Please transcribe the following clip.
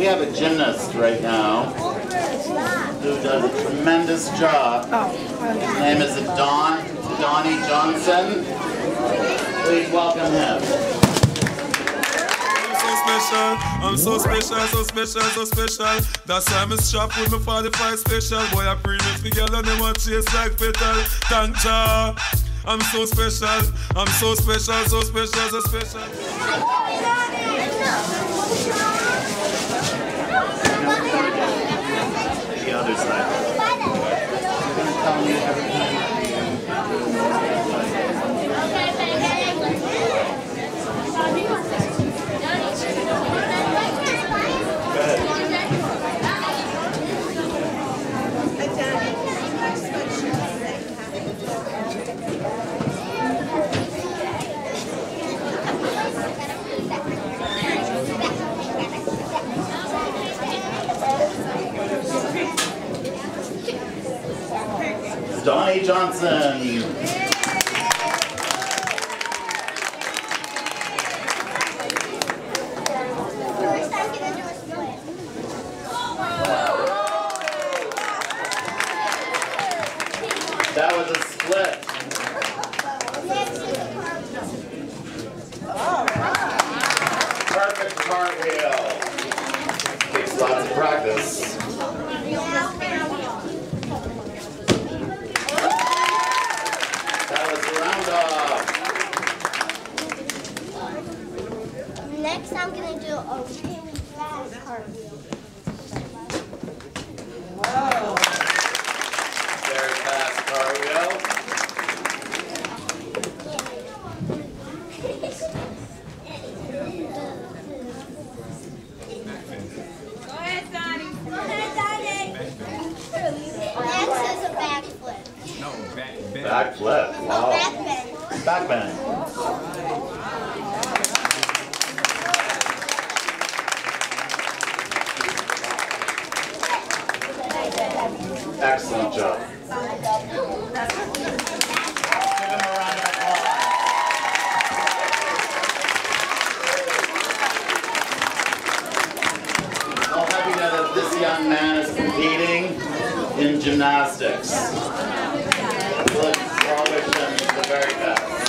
We have a gymnast right now who does a tremendous job. His name is Donnie Johnson. Please welcome him. I'm so special, so special, so special. That's why I'm strapped with my 45 special. Boy, I premix together and they want chase like petal. Thank ya. I'm so special, I'm so special, so special, so special. The other side. Donnie Johnson. That was a split. Perfect cartwheel. Takes lots of practice. Next, I'm going to do a really fast cartwheel. Whoa. Very fast cartwheel. Go ahead, Donnie. Go ahead, Donnie. Next is a backflip. No, Backflip. Wow. Back bend. Back bend. Excellent job. Give him a round of applause. I'll have you know that this young man is competing in gymnastics. Let's all wish him the very best.